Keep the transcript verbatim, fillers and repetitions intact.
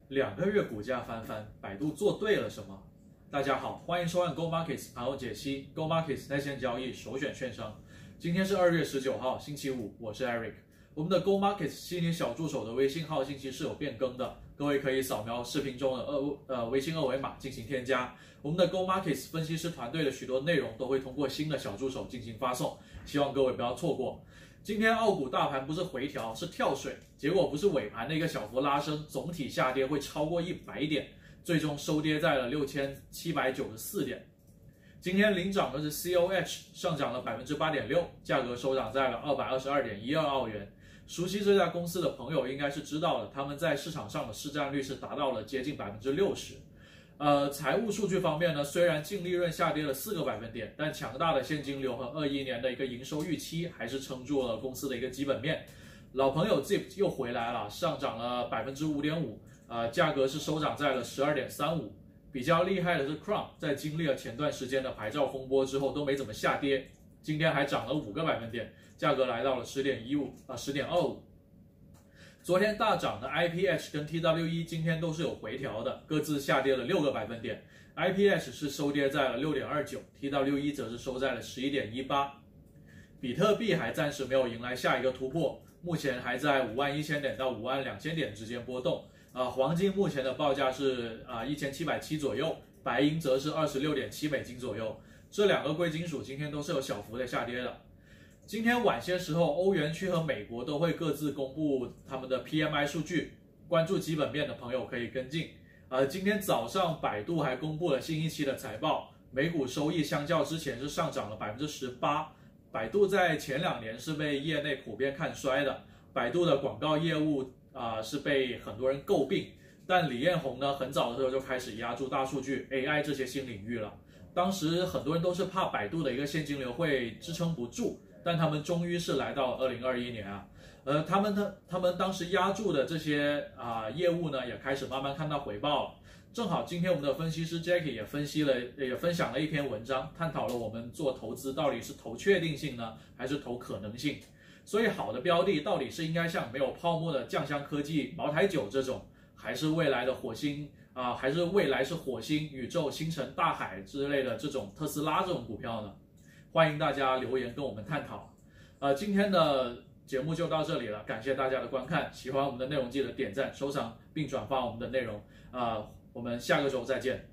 两个月股价翻番，百度做对了什么？大家好，欢迎收看 Go Markets 盘后解析 ，Go Markets 在线交易首选券商。今天是二月十九号，星期五，我是 Eric。我们的 Go Markets 心理小助手的微信号信息是有变更的，各位可以扫描视频中的二呃微信二维码进行添加。我们的 Go Markets 分析师团队的许多内容都会通过新的小助手进行发送，希望各位不要错过。今天澳股大盘不是回调，是跳水，结果不是尾盘的一个小幅拉升，总体下跌会超过一百点，最终收跌在了六千七百九十四点。今天领涨的是 C O H， 上涨了 百分之八点六， 价格收涨在了二百二十二点一二澳元。熟悉这家公司的朋友应该是知道的，他们在市场上的市占率是达到了接近 百分之六十。呃，财务数据方面呢，虽然净利润下跌了四个百分点，但强大的现金流和二一年的一个营收预期还是撑住了公司的一个基本面。老朋友 Z I P 又回来了，上涨了 百分之五点五， 呃，价格是收涨在了 十二点三五。比较厉害的是 Crown， 在经历了前段时间的牌照风波之后都没怎么下跌，今天还涨了五个百分点，价格来到了 十点一五， 啊 十点二五。昨天大涨的 I P H 跟 T W E 今天都是有回调的，各自下跌了六个百分点。I P H 是收跌在了 六点二九， T W E 则是收在了 十一点一八。比特币还暂时没有迎来下一个突破，目前还在五万一千点到五万两千点之间波动。啊，黄金目前的报价是啊一千七百七左右，白银则是 二十六点七美金左右。这两个贵金属今天都是有小幅的下跌的。今天晚些时候，欧元区和美国都会各自公布他们的 P M I 数据，关注基本面的朋友可以跟进。呃，今天早上百度还公布了新一期的财报，每股收益相较之前是上涨了 百分之十八。百度在前两年是被业内普遍看衰的，百度的广告业务啊、呃、是被很多人诟病，但李彦宏呢很早的时候就开始压住大数据、A I 这些新领域了。当时很多人都是怕百度的一个现金流会支撑不住。但他们终于是来到二零二一年啊，呃，他们的他们当时压住的这些啊、呃、业务呢，也开始慢慢看到回报了。正好今天我们的分析师 Jackie 也分析了，也分享了一篇文章，探讨了我们做投资到底是投确定性呢，还是投可能性。所以好的标的到底是应该像没有泡沫的酱香科技、茅台酒这种，还是未来的火星啊、呃，还是未来是火星、宇宙、星辰、大海之类的这种特斯拉这种股票呢？欢迎大家留言跟我们探讨。呃，今天的节目就到这里了，感谢大家的观看。喜欢我们的内容记得点赞、收藏并转发我们的内容。啊、呃，我们下个周再见。